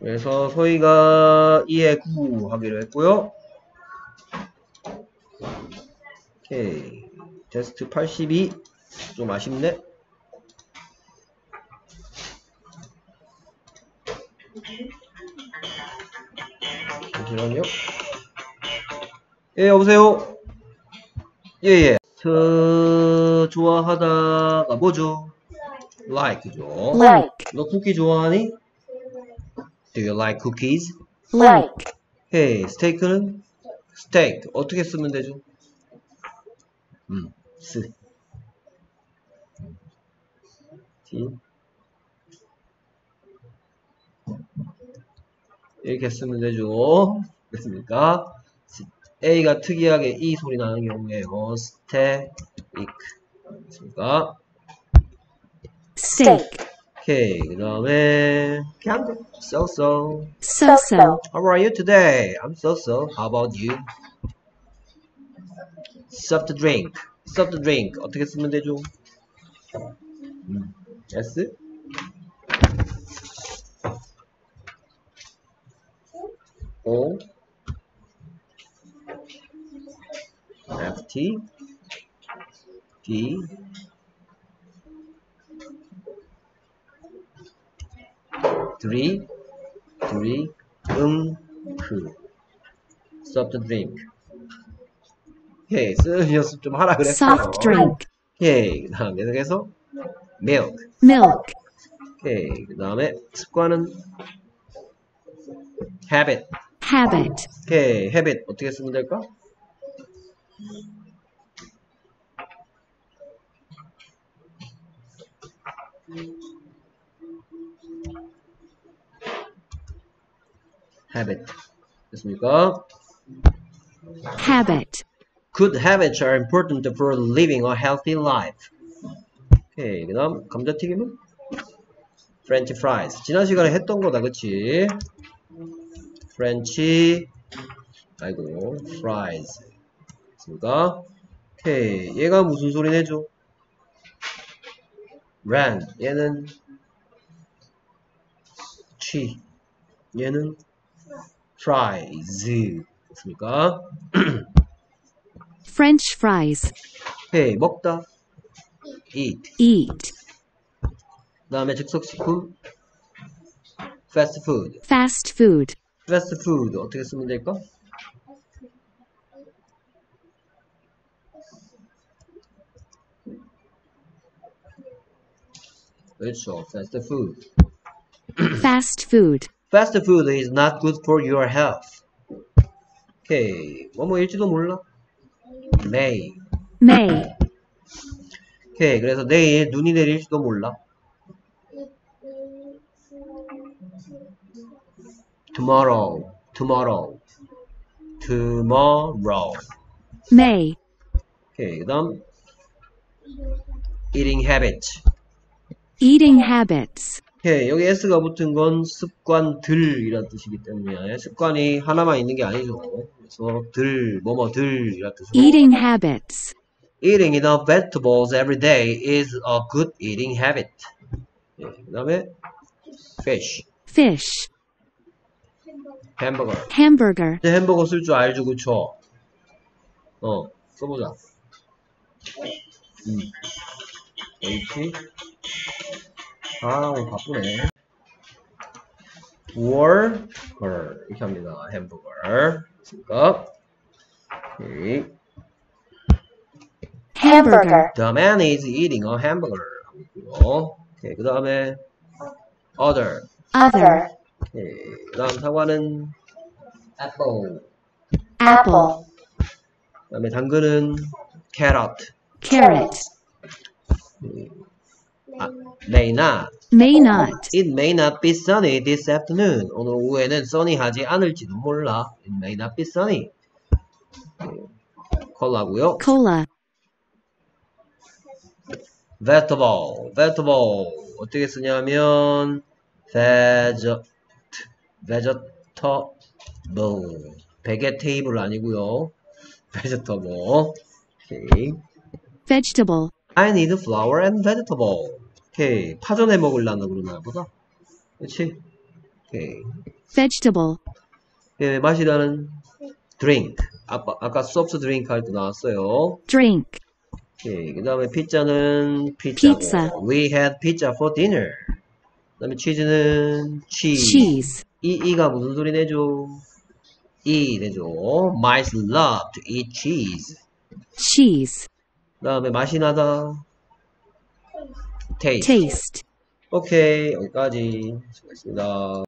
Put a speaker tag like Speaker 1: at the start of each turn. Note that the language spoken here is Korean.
Speaker 1: 그래서 소희가 2에 9 하기로 했고요. 오케이. 테스트 82. 좀 아쉽네. 잠시만요. 예, 여보세요? 예, 예. 좋아하다가 뭐죠? like죠.
Speaker 2: like,
Speaker 1: 너 쿠키 좋아하니? Do you like cookies?
Speaker 2: like,
Speaker 1: 헤이, 스테이크는? 스테이크. 어떻게 쓰면 되죠? 쓰. T. 이렇게 쓰면 되죠. 됐습니까? A가 특이하게 E 소리 나는 경우에요. 스테이크. 됐습니까?
Speaker 2: steak,
Speaker 1: 오케이. 그 다음에 그냥 so.
Speaker 2: so-so,
Speaker 1: How are you today? I'm so. How about you? Soft drink. 어떻게 쓰면 되죠? S. O. F. T. D. Three. Soft drink. 오케이, 쓰는 연습 좀 하라 그랬어요.
Speaker 2: soft drink,
Speaker 1: 오케이, 그 다음 계속해서 milk. 오케이, 그 다음에 습관은 habit. 오케이, habit 어떻게 쓰면 될까? habit 됐습니까? Good habits are important for living a healthy life. 오케이, 그 다음 감자튀김은 French fries. 지난 시간에 했던 거다, 그치? French fries 됐습니까? 오케이, 얘가 무슨 소리 내죠? ran. 얘는 chi. 얘는 fries 됐습니까?
Speaker 2: French fries,
Speaker 1: 오케이, 먹다 eat. 그 다음에 즉석식품 fast food 어떻게 쓰면 될까? 그렇죠,
Speaker 2: fast food,
Speaker 1: Fast food is not good for your health. 오케이, 뭐일지도 몰라. May. 오케이, 그래서 내일 눈이 내릴지도 몰라. Tomorrow.
Speaker 2: may,
Speaker 1: 오케이, 그 다음 eating habits. 오케이, 여기 S가 붙은 건 습관들이란 뜻이기 때문에 습관이 하나만 있는 게 아니죠. 그래서 뭐뭐들이란 뜻으로 Eating enough vegetables every day is a good eating habit. 네, 그 다음에 fish.
Speaker 2: hamburger,
Speaker 1: 햄버거 쓸 줄 알죠, 그쵸? 써보자. H. 오늘 바쁘네. burger 이렇게 합니다. 햄버거. 됐습니까? 오케이.
Speaker 2: hamburger,
Speaker 1: The man is eating a hamburger. 오케이, 그 다음에 other. 오케이, 그 다음 사과는 apple. 그 다음에 당근은 carrot. may not. It may not be sunny this afternoon. 오늘 오후에는 sunny하지 않을지도 몰라. It may not be sunny. 콜라고요. vegetable 어떻게 쓰냐면 vegetable vegetable 아니고요. vegetable. 오케이. I need flour and vegetable. 오케이, 파전해 먹으려나 그러나 보다. 그렇지? 오케이.
Speaker 2: vegetable,
Speaker 1: 예, 맛이 나는 drink. 아까 soft drink 할 때 나왔어요.
Speaker 2: drink,
Speaker 1: 예, 그 다음에 피자는 피자고.
Speaker 2: pizza,
Speaker 1: We had pizza for dinner. 그 다음에 치즈는 cheese.
Speaker 2: cheese,
Speaker 1: 이가 무슨 소리 내죠? 이 내죠. Mice love to eat cheese.
Speaker 2: cheese,
Speaker 1: 그 다음에 맛이 나다. taste.
Speaker 2: taste.
Speaker 1: 오케이, 여기까지. 수고했습니다.